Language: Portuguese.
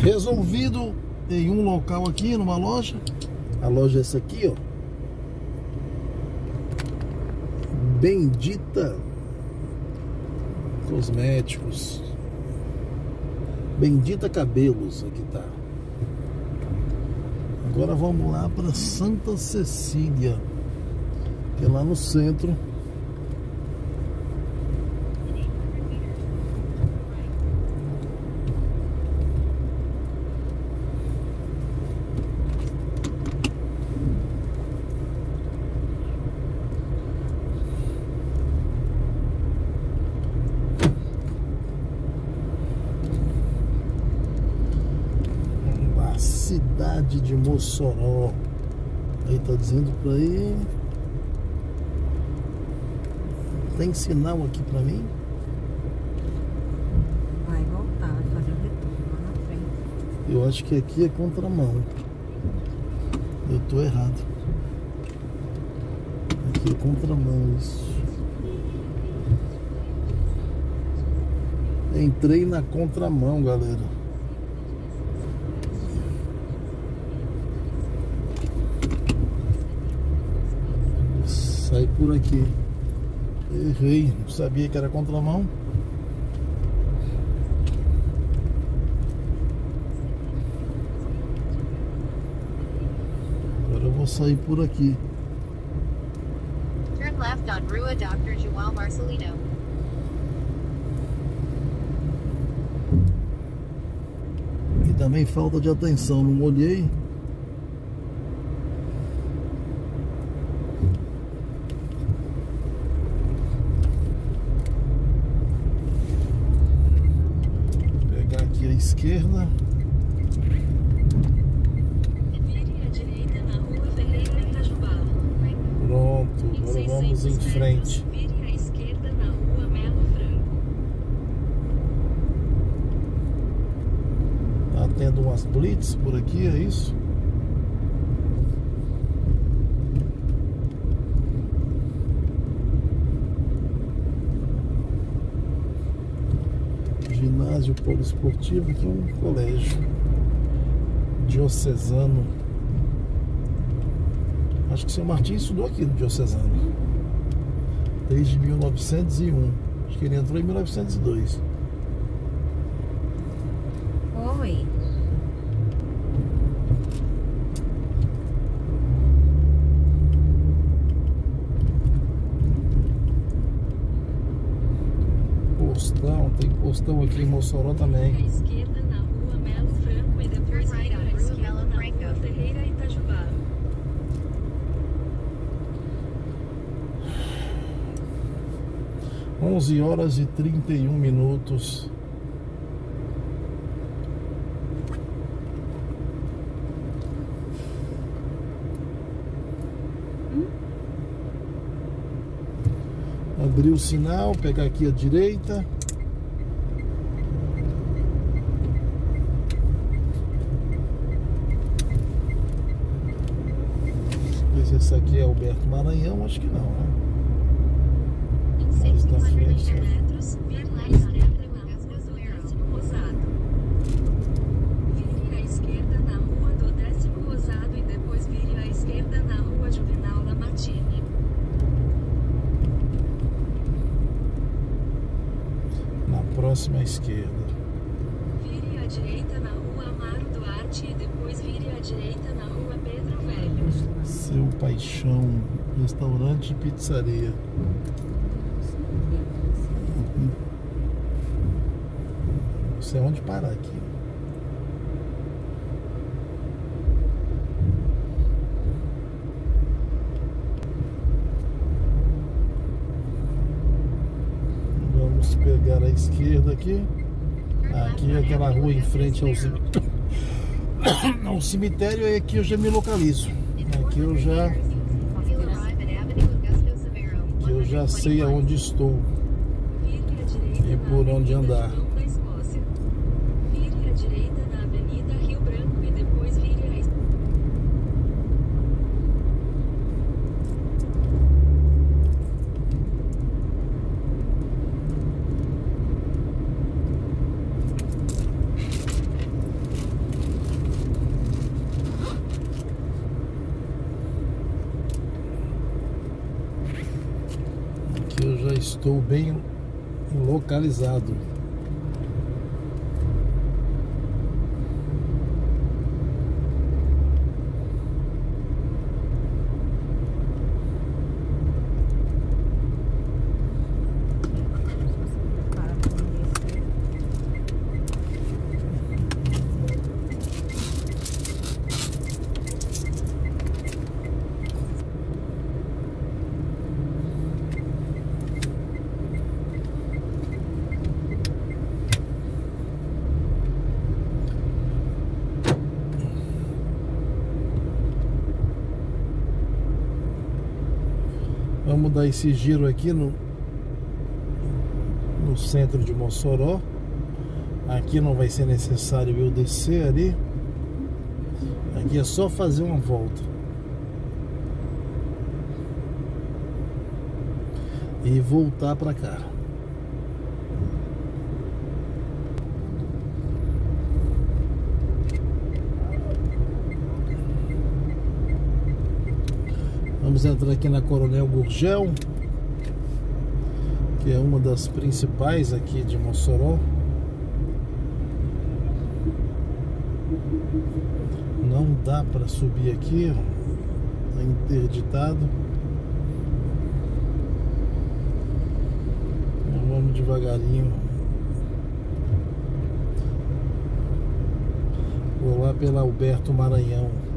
Resolvido em um local aqui, numa loja. A loja é essa aqui, ó. Bendita Cosméticos. Bendita Cabelos, aqui tá. Agora vamos lá para Santa Cecília, que é lá no centro. Cidade de Mossoró. Aí tá dizendo pra aí. Tem sinal aqui pra mim? Vai voltar, vai fazer o retorno lá na frente. Eu acho que aqui é contramão. Eu tô errado. Aqui é contramão, isso. Entrei na contramão, galera. Saí por aqui. Errei, não sabia que era contramão. Agora eu vou sair por aqui. Turn left on Rua Dr. João Marcelino. E também falta de atenção, não olhei. Esquerda. Vire à direita na Rua Ferreira Itajubá. Pronto, agora vamos em frente. Vire à esquerda na Rua Melo Franco. Tá tendo umas blitz por aqui, é isso? Ginásio poliesportivo, aqui é um colégio diocesano. Acho que o seu Martins estudou aqui no diocesano desde 1901. Acho que ele entrou em 1902. Oi. Postão, tem postão aqui em Mossoró também. À esquerda na Rua Melo Franco e depois vire à esquerda na Rua Ferreira Itajubá. Onze horas e 31 minutos. Abrir o sinal, pegar aqui à direita. Se esse aqui é Alberto Maranhão, acho que não, né? Em Mais 140 da frente. metros, vire à esquerda na Rua do Décimo Rosado. Vire à esquerda na Rua do Décimo Rosado e depois vire à esquerda na Rua Juvenal Lamartine. Na próxima esquerda. Vire à direita na Rua Amaro Duarte e depois vire à direita na Rua Pedro Velho. Seu Paixão, restaurante e pizzaria. Não sei onde parar aqui. Vamos pegar a esquerda aqui. Aqui é aquela rua em frente ao cemitério. O cemitério é aqui, eu já me localizo. Aqui eu já sei aonde estou e por onde andar. Vire à direita na Avenida Rio Branco e depois vire à esquerda. Estou bem localizado. Para com isso. Vamos dar esse giro aqui no centro de Mossoró. Aqui não vai ser necessário eu descer ali. Aqui é só fazer uma volta e voltar para cá. Vamos entrar aqui na Coronel Gurgel, que é uma das principais aqui de Mossoró. Não dá para subir aqui, ó. Tá interditado. Então vamos devagarinho. Vou lá pela Alberto Maranhão.